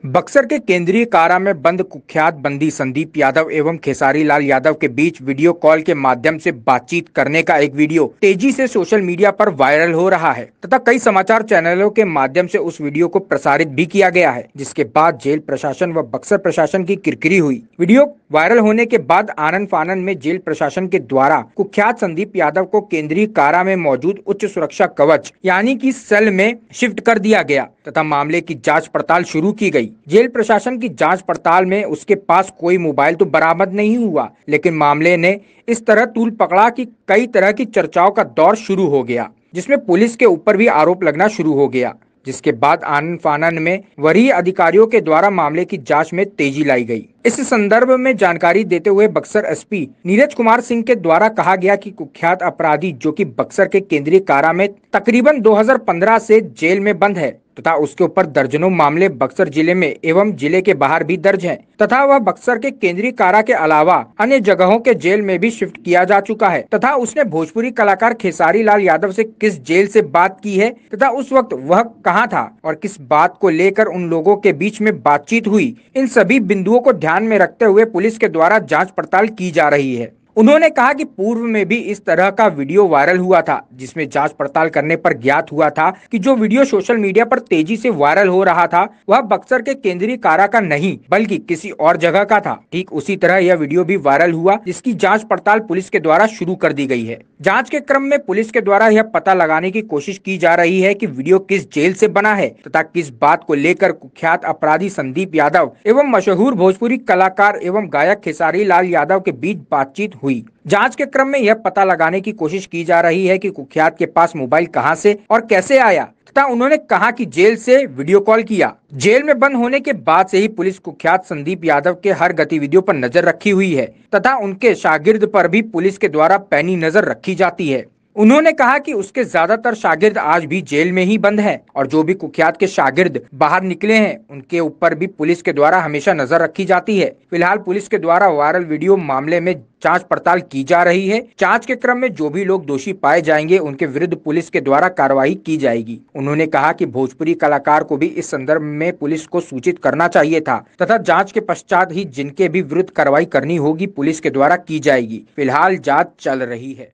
बक्सर के केंद्रीय कारा में बंद कुख्यात बंदी संदीप यादव एवं खेसारी लाल यादव के बीच वीडियो कॉल के माध्यम से बातचीत करने का एक वीडियो तेजी से सोशल मीडिया पर वायरल हो रहा है तथा कई समाचार चैनलों के माध्यम से उस वीडियो को प्रसारित भी किया गया है, जिसके बाद जेल प्रशासन व बक्सर प्रशासन की किरकिरी हुई। वीडियो वायरल होने के बाद आनन फानन में जेल प्रशासन के द्वारा कुख्यात संदीप यादव को केंद्रीय कारा में मौजूद उच्च सुरक्षा कवच यानी कि सेल में शिफ्ट कर दिया गया तथा मामले की जांच पड़ताल शुरू की गई। जेल प्रशासन की जांच पड़ताल में उसके पास कोई मोबाइल तो बरामद नहीं हुआ, लेकिन मामले ने इस तरह तूल पकड़ा कि कई तरह की चर्चाओं का दौर शुरू हो गया, जिसमें पुलिस के ऊपर भी आरोप लगना शुरू हो गया, जिसके बाद आनन फानन में वरीय अधिकारियों के द्वारा मामले की जांच में तेजी लाई गई। इस संदर्भ में जानकारी देते हुए बक्सर एसपी नीरज कुमार सिंह के द्वारा कहा गया कि कुख्यात अपराधी जो कि बक्सर के केंद्रीय कारा में तकरीबन 2015 से जेल में बंद है तथा उसके ऊपर दर्जनों मामले बक्सर जिले में एवं जिले के बाहर भी दर्ज हैं तथा वह बक्सर के केंद्रीय कारा के अलावा अन्य जगहों के जेल में भी शिफ्ट किया जा चुका है तथा उसने भोजपुरी कलाकार खेसारी लाल यादव से किस जेल से बात की है तथा उस वक्त वह कहां था और किस बात को लेकर उन लोगों के बीच में बातचीत हुई, इन सभी बिंदुओं को ध्यान में रखते हुए पुलिस के द्वारा जांच पड़ताल की जा रही है। उन्होंने कहा कि पूर्व में भी इस तरह का वीडियो वायरल हुआ था, जिसमें जांच पड़ताल करने पर ज्ञात हुआ था कि जो वीडियो सोशल मीडिया पर तेजी से वायरल हो रहा था वह बक्सर के केंद्रीय कारा का नहीं बल्कि किसी और जगह का था। ठीक उसी तरह यह वीडियो भी वायरल हुआ, जिसकी जांच पड़ताल पुलिस के द्वारा शुरू कर दी गई है। जांच के क्रम में पुलिस के द्वारा यह पता लगाने की कोशिश की जा रही है कि वीडियो किस जेल से बना है तथा किस बात को लेकर कुख्यात अपराधी संदीप यादव एवं मशहूर भोजपुरी कलाकार एवं गायक खेसारी लाल यादव के बीच बातचीत हुई। जांच के क्रम में यह पता लगाने की कोशिश की जा रही है कि कुख्यात के पास मोबाइल कहां से और कैसे आया तथा उन्होंने कहा कि जेल से वीडियो कॉल किया। जेल में बंद होने के बाद से ही पुलिस कुख्यात संदीप यादव के हर गतिविधियों पर नजर रखी हुई है तथा उनके शागिर्द पर भी पुलिस के द्वारा पैनी नजर रखी जाती है। उन्होंने कहा कि उसके ज्यादातर शागिर्द आज भी जेल में ही बंद हैं और जो भी कुख्यात के शागिर्द बाहर निकले हैं उनके ऊपर भी पुलिस के द्वारा हमेशा नजर रखी जाती है। फिलहाल पुलिस के द्वारा वायरल वीडियो मामले में जांच पड़ताल की जा रही है। जांच के क्रम में जो भी लोग दोषी पाए जाएंगे उनके विरुद्ध पुलिस के द्वारा कार्रवाई की जाएगी। उन्होंने कहा कि भोजपुरी कलाकार को भी इस संदर्भ में पुलिस को सूचित करना चाहिए था तथा जांच के पश्चात ही जिनके भी विरुद्ध कार्रवाई करनी होगी पुलिस के द्वारा की जाएगी। फिलहाल जांच चल रही है।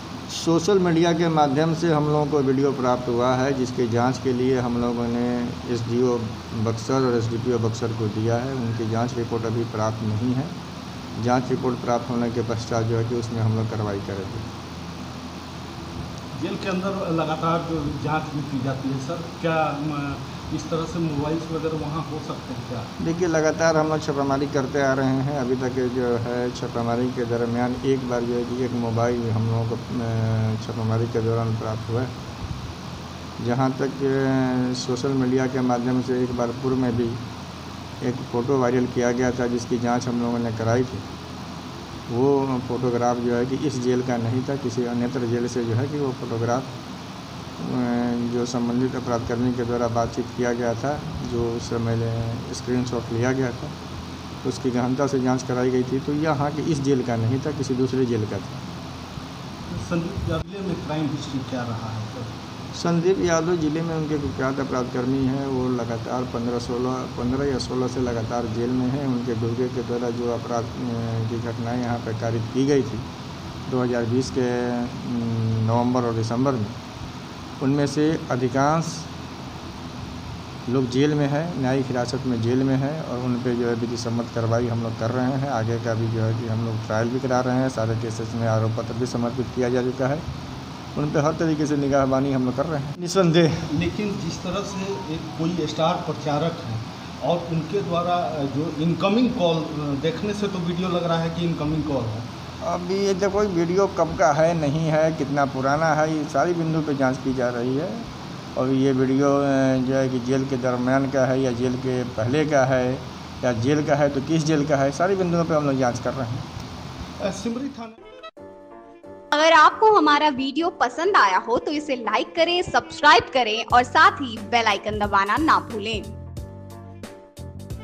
सोशल मीडिया के माध्यम से हम लोगों को वीडियो प्राप्त हुआ है, जिसकी जांच के लिए हम लोगों ने एसडीओ बक्सर और एसडीपीओ बक्सर को दिया है। उनकी जांच रिपोर्ट अभी प्राप्त नहीं है। जांच रिपोर्ट प्राप्त होने के पश्चात जो है कि उसमें हम लोग कार्रवाई करेंगे। जेल के अंदर लगातार जो जांच भी की जाती है सर, क्या इस तरह से मोबाइल्स वगैरह वहाँ हो सकते हैं क्या? देखिए, लगातार हम लोग छापामारी करते आ रहे हैं। अभी तक जो है छापामारी के दरमियान एक बार जो है कि एक मोबाइल हम लोगों को छापामारी के दौरान प्राप्त हुआ है। जहाँ तक सोशल मीडिया के माध्यम से एक बार पूर्व में भी एक फ़ोटो वायरल किया गया था, जिसकी जांच हम लोगों ने कराई थी। वो फ़ोटोग्राफ जो है कि इस जेल का नहीं था, किसी अन्यत्र जेल से जो है कि वो फ़ोटोग्राफ जो संबंधित अपराधकर्मी के द्वारा बातचीत किया गया था, जो उस समय स्क्रीनशॉट लिया गया था, उसकी गहनता से जांच कराई गई थी। तो यहाँ कि इस जेल का नहीं था, किसी दूसरे जेल का था। संदीप यादव में क्राइम हिस्ट्री क्या रहा है सर? संदीप यादव जिले में उनके कुख्यात अपराधकर्मी हैं। वो लगातार 15 या 16 से लगातार जेल में हैं। उनके गुर्गे के द्वारा जो अपराध की घटनाएं यहाँ पर कारित की गई थी 2020 के नवंबर और दिसंबर में, उनमें से अधिकांश लोग जेल में हैं, न्यायिक हिरासत में जेल में हैं और उन पे जो है विधि सम्मत कार्रवाई हम लोग कर रहे हैं। आगे का भी जो है कि हम लोग ट्रायल भी करा रहे हैं। सारे केसेस में आरोप पत्र भी समर्पित किया जा चुका है। उन पे हर तरीके से निगाहबानी हम लोग कर रहे हैं, निस्संदेह। लेकिन जिस तरह से एक कोई स्टार प्रचारक है और उनके द्वारा जो इनकमिंग कॉल देखने से तो वीडियो लग रहा है कि इनकमिंग कॉल है। अभी ये देखो वीडियो कब का है, नहीं है, कितना पुराना है, ये सारी बिंदु पे जांच की जा रही है। और ये वीडियो जो है कि जेल के दरमियान का है या जेल के पहले का है या जेल का है तो किस जेल का है, सारी बिंदुओं पे हम लोग जांच कर रहे हैं। सिमरी थाना। अगर आपको हमारा वीडियो पसंद आया हो तो इसे लाइक करें, सब्सक्राइब करें और साथ ही बेल आइकन दबाना ना भूलें।